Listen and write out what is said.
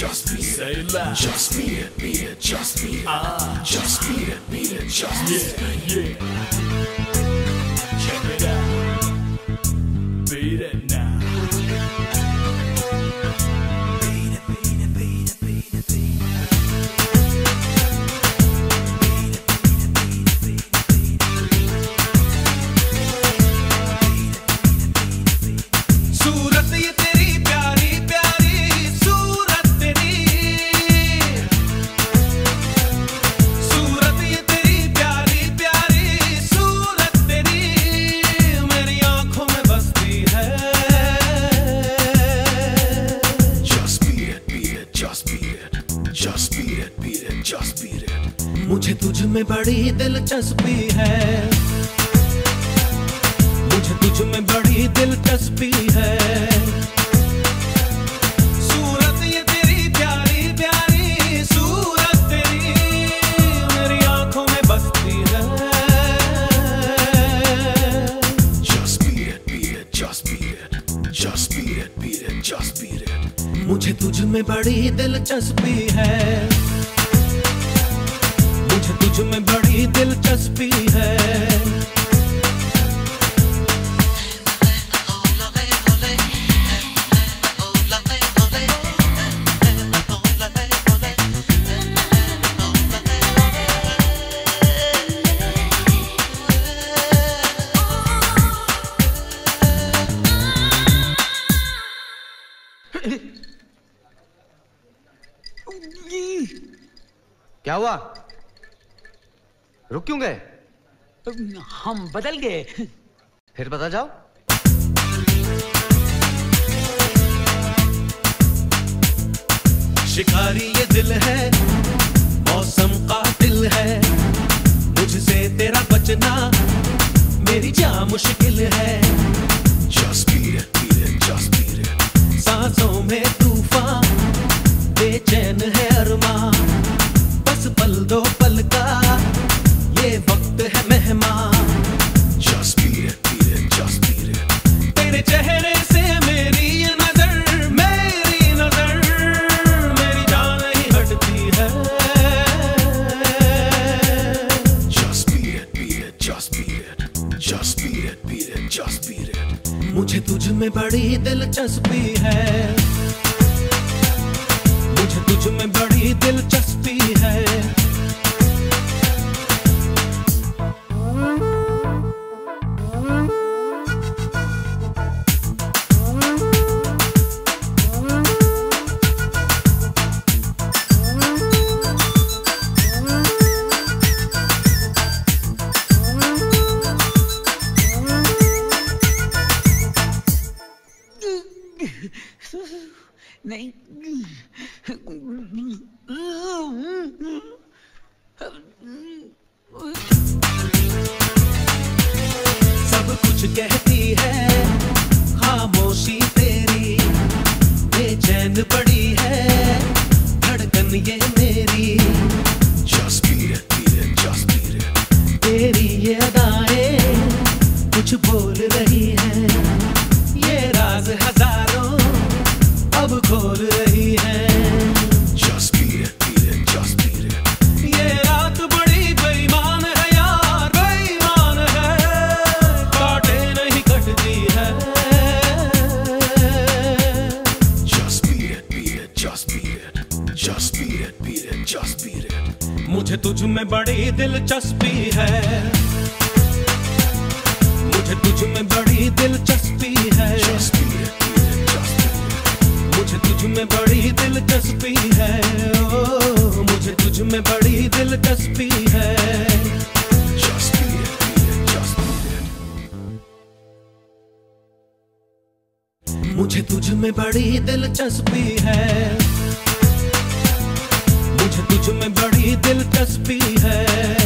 just beat it. Say loud. Just beat it, beat it, just beat it. Just beat it, just beat it. Yeah. Check it out. Beat it now. मुझे तुझ में बड़ी दिलचस्पी है, मुझे तुझ में बड़ी दिलचस्पी है। सूरत ये तेरी प्यारी प्यारी सूरत तेरी मेरी आंखों में बसती है। Just beat it, beat it, just beat it. Just beat it, beat it, just beat it. मुझे तुझ में बड़ी दिलचस्पी है, मुझे तुझ में बड़ी दिलचस्पी है। क्या हुआ? रुक क्यों गए? हम बदल गए। फिर बता जाओ। शिकारी ये दिल है, मौसम कातिल है, मुझसे तेरा बचना मेरी जान मुश्किल है। Just beat it, beat it, just beat it. सांसों में तूफान, बेचैन है अरमान, बस पल दो पल का ये वक्त है मेहमान। Just beat it, beat it, just beat it. तेरे चेहरे से मेरी ये नजर, मेरी जान नहीं हटती है। Just beat it, beat it, just beat it. Just beat it, beat it, just beat it. मुझे तुझ में बड़ी दिलचस्पी है, मुझे तुझ में बड़ी दिलचस्पी है। नहीं, सब कुछ कहती है खामोशी तेरी, बेचैन पड़ी है धड़कन ये मेरी। Just beat it, beat it, just beat it. तेरी ये अदाएं कुछ बोल रही है, ये राज हजारों अब खोल रही है। Just beat it, beat it, just beat it. ये रात बड़ी बेईमान है यार, बेईमान है, काटे नहीं कटती है। Just beat it, beat it, just beat it. Just beat it, beat it, just beat it. मुझे तुझ में बड़ी दिलचस्पी है, मुझे तुझ में बड़ी दिलचस्पी है। Just beat it, beat it, just beat it. मुझे तुझ में बड़ी दिलचस्पी है, ओ मुझे तुझ में बड़ी दिलचस्पी है। Just beat it, beat it, just beat it. मुझे तुझ में बड़ी दिलचस्पी है, मुझे तुझ में बड़ी दिलचस्पी है।